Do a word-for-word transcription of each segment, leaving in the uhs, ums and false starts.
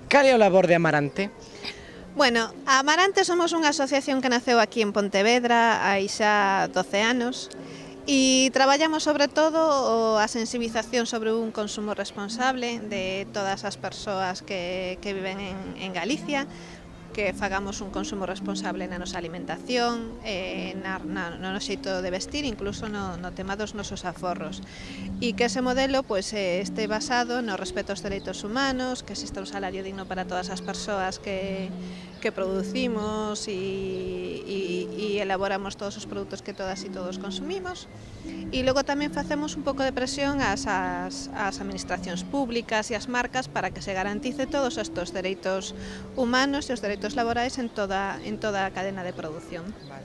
Cal é o labor de Amarante? Bueno, a Amarante somos unha asociación que naceu aquí en Pontevedra hai xa doce anos e traballamos sobre todo a sensibilización sobre un consumo responsable de todas as persoas que, que viven en, en Galicia, que fagamos un consumo responsable na nosa alimentación, eh, na, na, no noso xeito de vestir, incluso no, no tema dos nosos aforros. E que ese modelo pues, eh, este basado no respeto aos dereitos humanos, que exista un salario digno para todas as persoas que, que producimos e, e, e elaboramos todos os produtos que todas e todos consumimos. E logo tamén facemos un pouco de presión ás, ás, ás administracións públicas e ás marcas para que se garantice todos estes dereitos humanos e os dereitos laborais en toda, en toda a cadena de produción.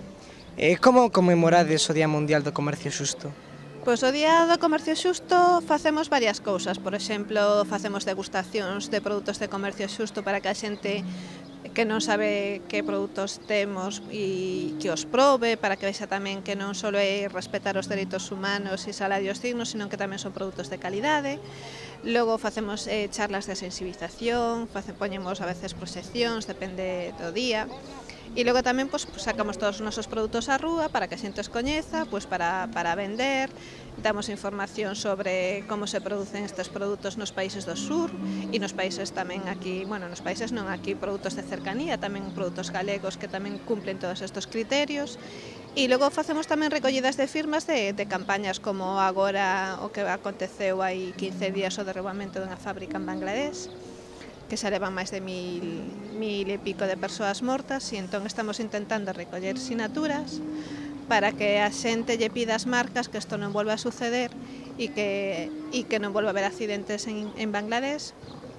E como conmemorades o Día Mundial do Comercio Xusto? Pois o Día do Comercio Xusto facemos varias cousas. Por exemplo, facemos degustacións de produtos de comercio xusto para que a xente que non sabe que produtos temos e que os probe, para que vexa tamén que non só é respetar os dereitos humanos e salarios dignos, sino que tamén son produtos de calidade. Logo facemos eh, charlas de sensibilización, face, poñemos a veces proxeccións, depende do día. E logo tamén pues, sacamos todos os nosos produtos á rúa para que a xente os coñeza, pues, para, para vender, damos información sobre como se producen estes produtos nos países do sur e nos países tamén aquí, bueno, nos países non aquí, produtos de cercanía, tamén produtos galegos que tamén cumplen todos estes criterios. E logo facemos tamén recollidas de firmas de, de campañas como agora o que aconteceu hai quince días o derrubamento dunha fábrica en Bangladesh, que se levan máis de mil, mil e pico de persoas mortas, e entón estamos intentando recoller sinaturas para que a xente lle pida as marcas que isto non volva a suceder e que, e que non volva a haber accidentes en, en Bangladesh,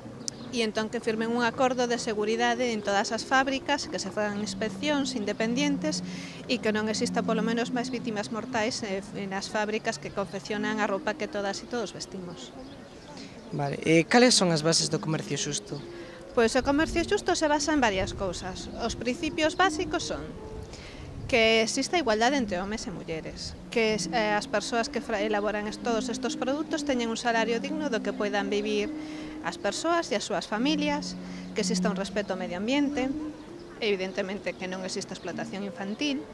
e entón que firmen un acordo de seguridade en todas as fábricas, que se fagan inspeccións independientes e que non exista polo menos máis vítimas mortais nas fábricas que confeccionan a roupa que todas e todos vestimos. Vale. E cales son as bases do comercio xusto? Pois o comercio xusto se basa en varias cousas. Os principios básicos son que exista igualdade entre homes e mulleres, que eh, as persoas que elaboran todos estes produtos teñen un salario digno do que poidan vivir as persoas e as súas familias, que exista un respeto ao medio ambiente, evidentemente que non exista explotación infantil,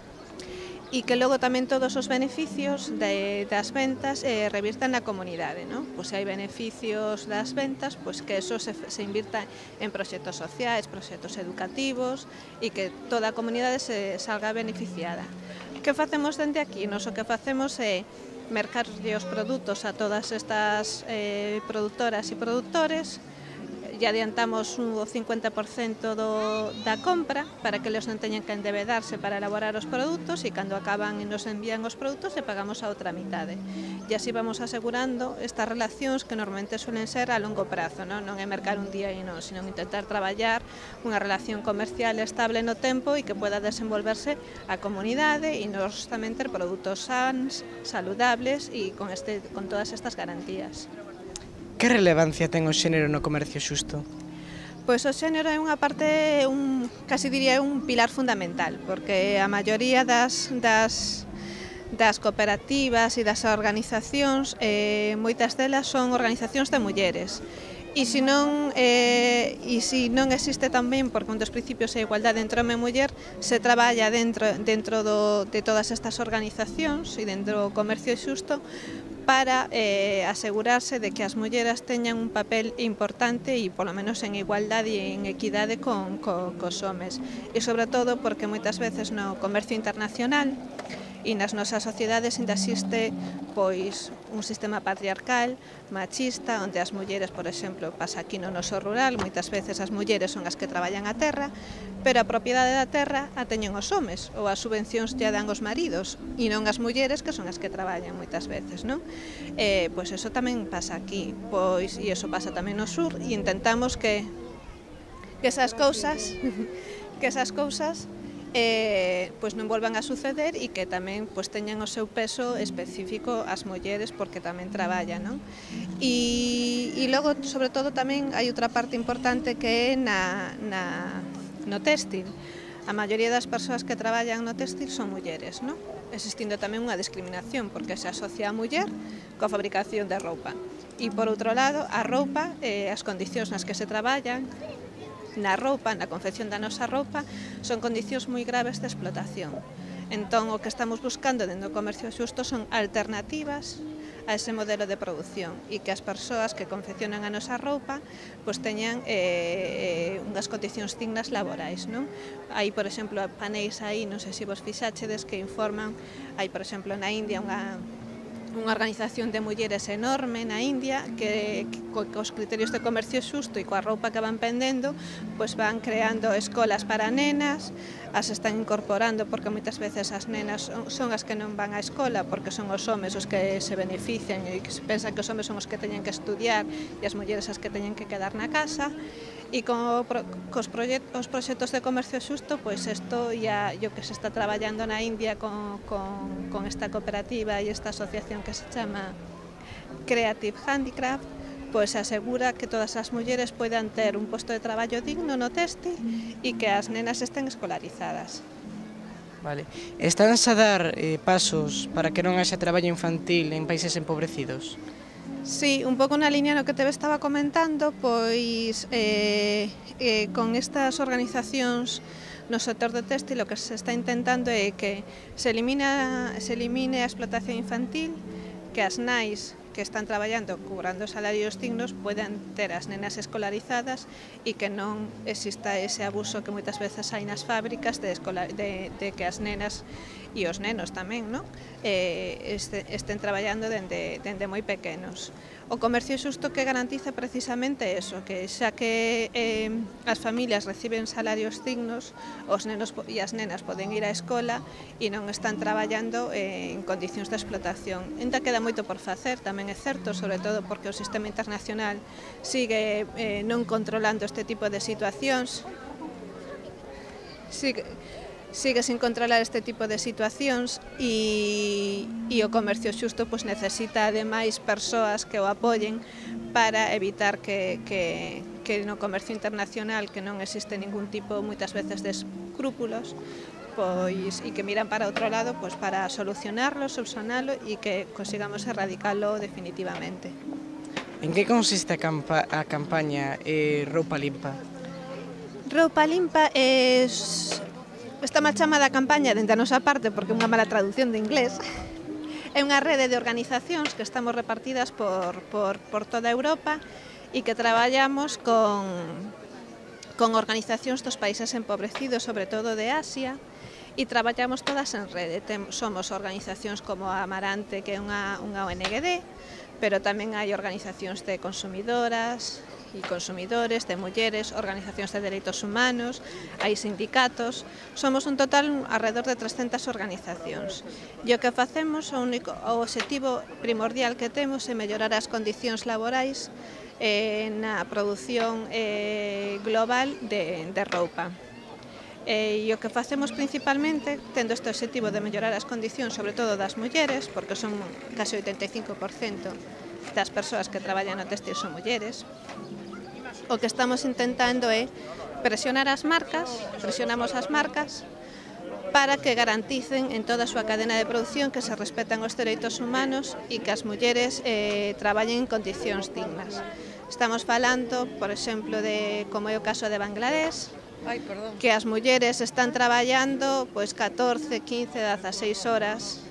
e que logo tamén todos os beneficios de, das ventas eh, revirtan na comunidade, non? Pois se hai beneficios das ventas, pois que eso se, se invirta en proxectos sociais, proxectos educativos e que toda a comunidade se salga beneficiada. Que facemos dende aquí? Nos o que facemos é mercarlle os produtos a todas estas eh, produtoras e produtores, e adiantamos o cincuenta por cento do, da compra para que eles non teñan que endebedarse para elaborar os produtos, e cando acaban e nos envían os produtos e pagamos a outra mitade. E así vamos asegurando estas relacións que normalmente suelen ser a longo prazo, non, non é mercar un día e non, sino intentar traballar unha relación comercial estable no tempo e que poda desenvolverse a comunidade e nos tamén ter produtos sans, saludables e con, este, con todas estas garantías. Que relevancia ten o xénero no comercio xusto? Pois o xénero é unha parte, un, casi diría un pilar fundamental, porque a maioría das, das, das cooperativas e das organizacións, eh, moitas delas son organizacións de mulleres. E se non, eh, e se non existe tamén, porque un dos principios é a igualdade entre home e muller, se traballa dentro, dentro do, de todas estas organizacións e dentro do comercio xusto, para eh, asegurarse de que as mulleres teñan un papel importante e polo menos en igualdade e en equidade con, con, cos homes. E sobre todo porque moitas veces no comercio internacional e nas nosas sociedades ainda existe pois un sistema patriarcal, machista, onde as mulleres, por exemplo, pasa aquí no noso rural, moitas veces as mulleres son as que traballan a terra, pero a propiedade da terra a teñen os homes, ou as subvencións lle dan os maridos, e non as mulleres que son as que traballan moitas veces, non? Eh, pois eso tamén pasa aquí, pois, e eso pasa tamén no sur, e intentamos que, que esas cousas, que esas cousas Eh, pois non volvan a suceder e que tamén pois, teñan o seu peso específico as mulleres porque tamén traballan, non? E, e logo, sobre todo, tamén hai outra parte importante que é na, na, no téxtil. A maioría das persoas que traballan no téxtil son mulleres, non? Existindo tamén unha discriminación porque se asocia a muller coa fabricación de roupa. E por outro lado, a roupa, eh, as condicións nas que se traballan, na roupa, na confección da nosa roupa, son condicións moi graves de explotación. Entón, o que estamos buscando dentro do comercio xusto son alternativas a ese modelo de produción e que as persoas que confeccionan a nosa roupa pois teñan eh, unhas condicións dignas laborais, non? Hai, por exemplo, paneis aí, non sei se vos fixáchedes, que informan, hai, por exemplo, na India unha unha organización de mulleres enorme na India que, que cos criterios de comercio xusto e coa roupa que van vendendo pois van creando escolas para nenas, as están incorporando porque moitas veces as nenas son as que non van á escola porque son os homes os que se benefician e que se pensan que os homes son os que teñen que estudiar e as mulleres as que teñen que quedar na casa. E con cos proxectos, proxectos de comercio xusto, pois isto ya o que se está traballando na India con, con, con esta cooperativa e esta asociación que se chama Creative Handicraft, pois asegura que todas as mulleres poidan ter un posto de traballo digno no téxtil e que as nenas estén escolarizadas. Vale. Estánse a dar eh, pasos para que non haxa traballo infantil en países empobrecidos? Sí, un pouco na liña no que te estaba comentando, pois eh, eh, con estas organizacións no sector do téxtil o que se está intentando é que se elimina, se elimine a explotación infantil, que as nais que están traballando cobrando salarios dignos poden ter as nenas escolarizadas e que non exista ese abuso que moitas veces hai nas fábricas de, escolar, de, de que as nenas e os nenos tamén, non? Eh, este, estén traballando dende, dende moi pequenos. O comercio xusto que garantiza precisamente eso, que xa que eh, as familias reciben salarios dignos, os nenos e as nenas poden ir á escola e non están traballando eh, en condicións de explotación. Ainda queda moito por facer, tamén é certo, sobre todo porque o sistema internacional sigue eh, non controlando este tipo de situacións, sigue, sigue sin controlar este tipo de situacións e, e o comercio xusto pois, necesita ademais persoas que o apoyen para evitar que, que, que no comercio internacional que non existe ningún tipo moitas veces de escrúpulos pois, e que miran para outro lado pois, para solucionarlo, subsanalo e que consigamos erradicalo definitivamente. En que consiste a, campa a campaña eh, Roupa Limpa? Roupa Limpa é... Está mal chamada campaña dende a nosa parte porque é unha mala traducción de inglés. É unha rede de organizacións que estamos repartidas por, por, por toda Europa e que traballamos con, con organizacións dos países empobrecidos, sobre todo de Asia, e traballamos todas en rede. Tem, somos organizacións como a Amarante, que é unha, unha O N G D, pero tamén hai organizacións de consumidoras e consumidores, de mulleres, organizacións de dereitos humanos, hai sindicatos, somos un total alrededor de trescentas organizacións. E o que facemos, o único o obxectivo primordial que temos é mellorar as condicións laborais eh, na produción eh, global de, de roupa. E o que facemos principalmente, tendo este obxectivo de mellorar as condicións, sobre todo das mulleres, porque son case oitenta e cinco por cento das persoas que traballan no téxtil son mulleres, o que estamos intentando é presionar as marcas, presionamos as marcas para que garanticen en toda a súa cadena de produción que se respetan os dereitos humanos e que as mulleres eh, traballen en condicións dignas. Estamos falando, por exemplo, de como é o caso de Bangladesh, Ai, perdón. que as mulleres están traballando pois catorce, quince, dezaseis horas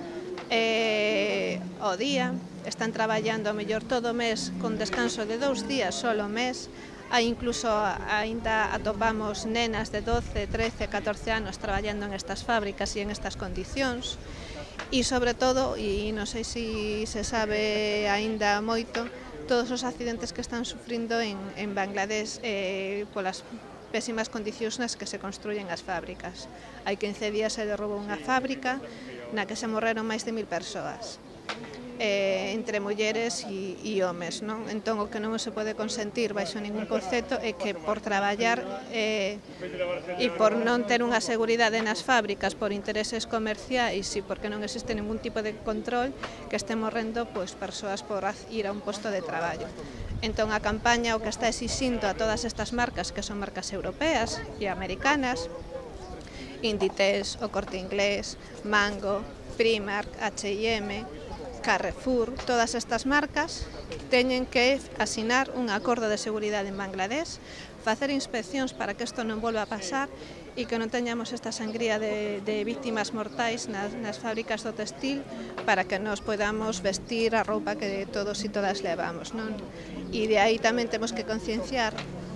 eh, ao día, están traballando a mellor todo o mes con descanso de dous días solo o mes. Hai incluso aínda atopamos nenas de doce, trece, catorce anos traballando en estas fábricas e en estas condicións. E sobre todo, e non sei se se sabe aínda moito, todos os accidentes que están sufrindo en, en Bangladesh eh, polas pésimas condicións nas que se construyen as fábricas. Hai quince días se derrubou unha fábrica na que se morreron máis de mil persoas. Eh, entre mulleres e, e homes, non? Entón, o que non se pode consentir baixo ningún concepto é que por traballar eh, e por non ter unha seguridade nas fábricas por intereses comerciais e porque non existe ningún tipo de control que este morrendo pois, persoas por ir a un posto de traballo. Entón, a campaña o que está exixindo a todas estas marcas, que son marcas europeas e americanas, Inditex, o Corte Inglés, Mango, Primark, H e M, Carrefour, todas estas marcas teñen que asinar un acordo de seguridade en Bangladesh, facer inspeccións para que isto non volva a pasar e que non teñamos esta sangría de, de víctimas mortais nas, nas fábricas do textil para que nos podamos vestir a roupa que todos e todas levamos, non? E de aí tamén temos que concienciar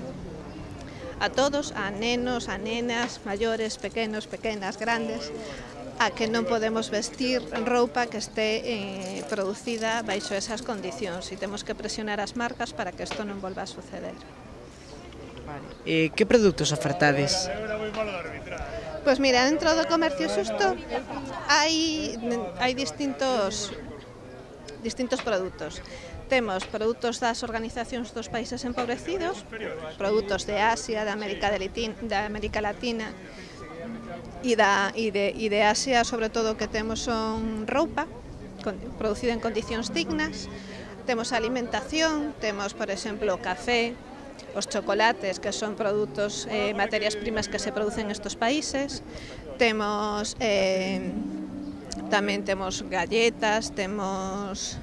a todos, a nenos, a nenas, maiores, pequenos, pequenas, grandes, a que non podemos vestir roupa que este eh, producida baixo esas condicións e temos que presionar as marcas para que isto non volva a suceder. Vale. Eh, que produtos ofertades? Pois mira, dentro do comercio xusto hai, hai distintos, distintos produtos. Temos produtos das organizacións dos países empobrecidos, produtos de Asia, da América, de Litín, da América Latina, e, da, e, de, e de Asia, sobre todo, o que temos son roupa con, producida en condicións dignas, temos alimentación, temos, por exemplo, o café, os chocolates, que son produtos, eh, materias primas que se producen nestes países, temos, eh, tamén temos galletas, temos,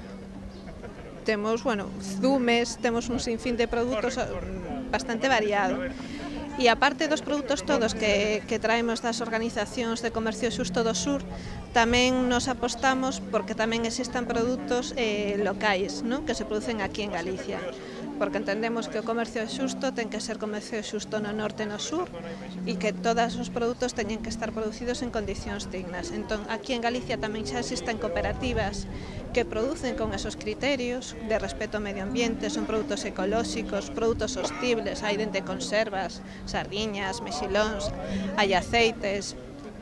temos, bueno, zumes, temos un sinfín de produtos bastante variado. E aparte dos produtos todos que, que traemos das organizacións de comercio xusto do sur, tamén nos apostamos porque tamén existan produtos eh, locais, ¿no?, que se producen aquí en Galicia. Porque entendemos que o comercio xusto ten que ser comercio xusto no norte e no sur e que todos os produtos teñen que estar producidos en condicións dignas. Entón, aquí en Galicia tamén xa existen cooperativas que producen con esos criterios de respeto ao medio ambiente, son produtos ecolóxicos, produtos sostibles, hai dende conservas, sardiñas, mexilóns, hai aceites,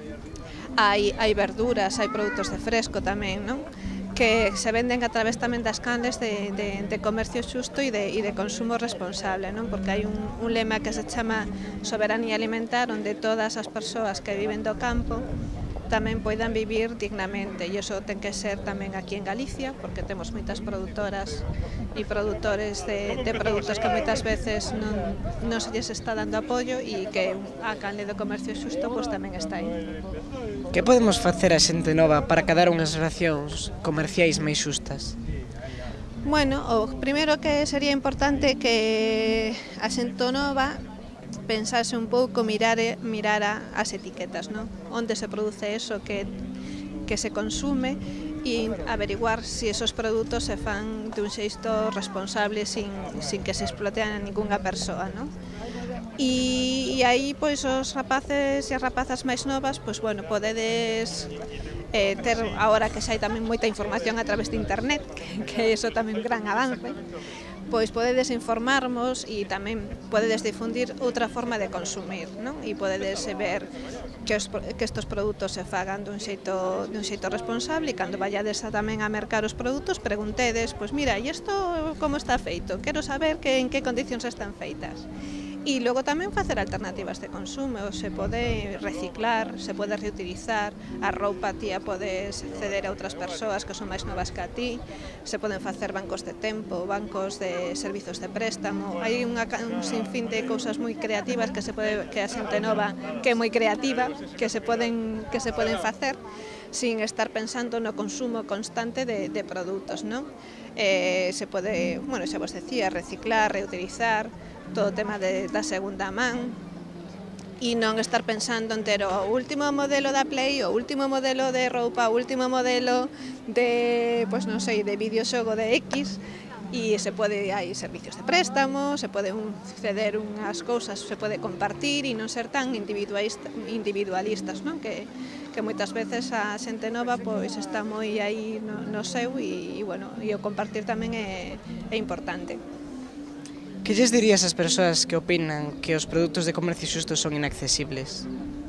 hai, hai verduras, hai produtos de fresco tamén, non?, que se venden a través tamén das canles de, de, de comercio xusto e de, e de consumo responsable, non? Porque hai un, un lema que se chama soberanía alimentar, onde todas as persoas que viven do campo tamén poidan vivir dignamente, e iso ten que ser tamén aquí en Galicia, porque temos moitas produtoras e produtores de, de produtos que moitas veces non, non se lles está dando apoio e que a canle do comercio xusto pois tamén está aí. Que podemos facer a xente nova para cadar unhas relacións comerciais máis xustas? Bueno, o primeiro que sería importante que a xente nova pensase un pouco, mirare, mirara as etiquetas, non? Onde se produce eso que, que se consume e averiguar se si esos produtos se fan dun xeito responsable sin, sin que se explotean a ningunha persoa, non? E, e aí, pois, os rapaces e as rapazas máis novas, pois, bueno, podedes eh, ter, agora que xa hai tamén moita información a través de internet, que, que iso tamén é un gran avance, pois podedes informarmos e tamén podedes difundir outra forma de consumir, non? E podedes ver que, os, que estos produtos se fagan dun xeito, dun xeito responsable e cando vallades a, tamén a mercar os produtos preguntedes, pois mira, e isto como está feito? Quero saber que, en que condicións están feitas. E logo tamén facer alternativas de consumo, se pode reciclar, se pode reutilizar, a roupa tía podes ceder a outras persoas que son máis novas que a ti, se poden facer bancos de tempo, bancos de servizos de préstamo, hai unha, un sinfín de cousas moi creativas que se pode, que a xente nova que é moi creativa, que se poden, que se poden facer sin estar pensando no consumo constante de, de produtos, non? Eh, se pode, bueno, xa vos decía, reciclar, reutilizar, todo o tema de, da segunda man e non estar pensando en ter o último modelo da Play, o último modelo de roupa, o último modelo de, pois non sei, de videoxogo de X e se pode, hai servicios de préstamo, se pode un, ceder unhas cousas, se pode compartir e non ser tan individualista, individualistas, non? Que, que moitas veces a xente nova pois está moi aí no, no seu e, e, bueno, e o compartir tamén é, é importante. Que lles dirías ás persoas que opinan que os produtos de comercio xusto son inaccesibles?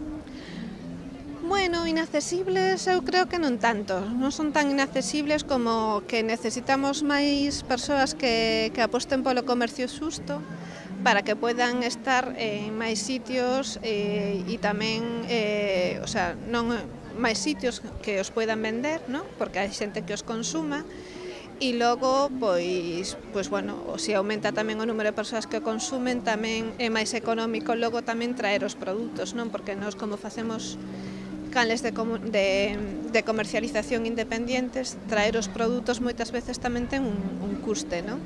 Bueno, inaccesibles eu creo que non tanto. Non son tan inaccesibles como que necesitamos máis persoas que, que aposten polo comercio xusto para que poidan estar en máis sitios eh, e tamén, eh, o sea, non máis sitios que os poidan vender, ¿no? Porque hai xente que os consuma. E logo, pois, pois, bueno, se aumenta tamén o número de persoas que o consumen, tamén é máis económico logo tamén traer os produtos, non? Porque nós como facemos canles de, de, de comercialización independientes, traer os produtos moitas veces tamén ten un, un custe, non?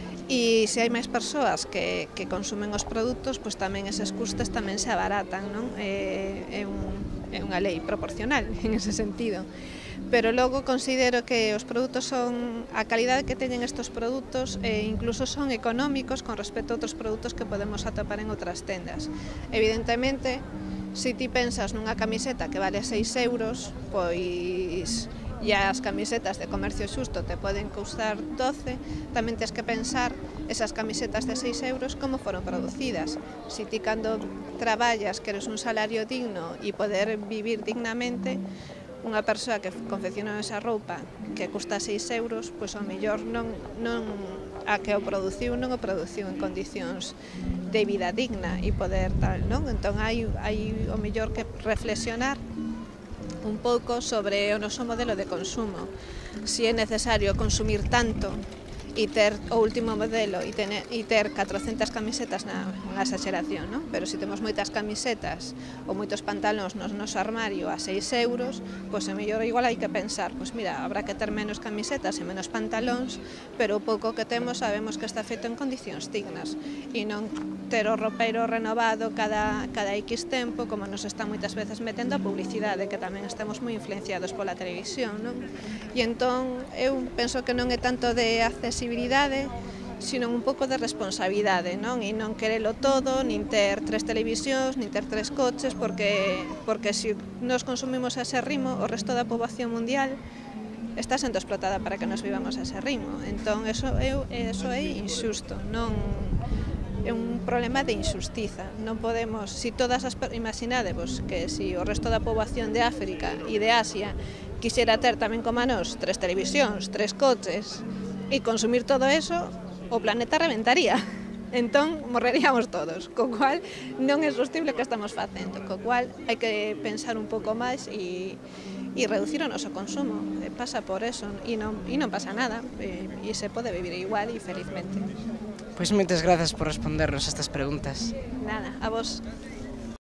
E se hai máis persoas que, que consumen os produtos, pois tamén eses custes tamén se abaratan, non? É, é, un, é unha lei proporcional en ese sentido. Pero logo considero que os produtos son, a calidade que teñen estes produtos e incluso son económicos con respecto a outros produtos que podemos atopar en outras tendas. Evidentemente, se ti pensas nunha camiseta que vale seis euros, pois e as camisetas de comercio xusto te poden custar doce, tamén tens que pensar esas camisetas de seis euros como foron producidas. Se ti cando traballas queres un salario digno e poder vivir dignamente, unha persoa que confeccionou esa roupa que custa seis euros, pois ao mellor non, non a que o produciu non o produciu en condicións de vida digna e poder tal, non? Entón hai, hai o mellor que reflexionar un pouco sobre o noso modelo de consumo. Si é necesario consumir tanto e ter o último modelo e, tener, e ter catrocentas camisetas na, na exageración, non? Pero se temos moitas camisetas ou moitos pantalóns no noso armario a seis euros, pois a mellor igual hai que pensar, pois mira, habrá que ter menos camisetas e menos pantalóns, pero o pouco que temos sabemos que está feito en condicións dignas e non ter o ropeiro renovado cada, cada X tempo, como nos está moitas veces metendo a publicidade, que tamén estamos moi influenciados pola televisión, non? E entón eu penso que non é tanto de accesibilidade, sino un pouco de responsabilidade, non? E non querelo todo, nin ter tres televisións, nin ter tres coches, porque, porque se nos consumimos a ese ritmo, o resto da poboación mundial está sendo explotada para que nos vivamos a ese ritmo. Entón, eso, eu, eso é injusto, non é un problema de injustiza. Non podemos, si todas as, imaginadevos que si o resto da poboación de África e de Asia quixera ter tamén como a nós tres televisións, tres coches e consumir todo eso, o planeta reventaría. Entón, morreríamos todos, co cual non é sostible o que estamos facendo, co cual hai que pensar un pouco máis e, e reducir o noso consumo. E pasa por eso e non, e non pasa nada, e, e se pode vivir igual e felizmente. Pois moitas grazas por respondernos estas preguntas. Nada, a vos.